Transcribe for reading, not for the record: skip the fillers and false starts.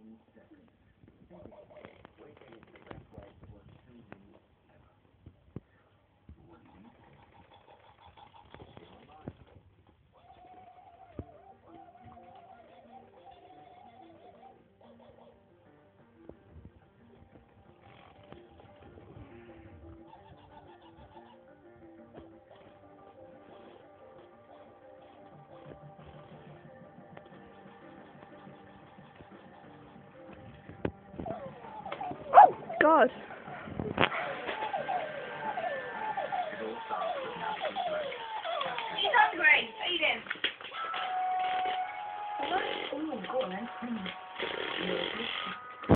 God. He's hungry. Eat him. Oh, go on then.